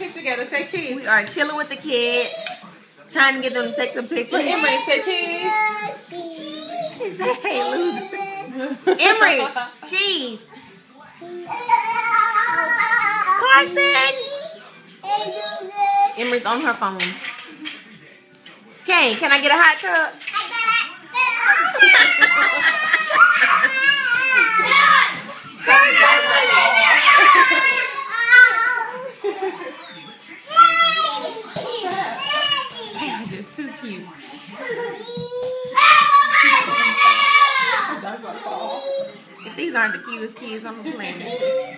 picture together. Say cheese. We are chilling with the kids, trying to get them to take some pictures. Emery, say cheese. Hey, loser. Emery, cheese. Carson. Emery's on her phone. Okay, can I get a hot tub? It's too cute. If these aren't the cutest kids on the planet.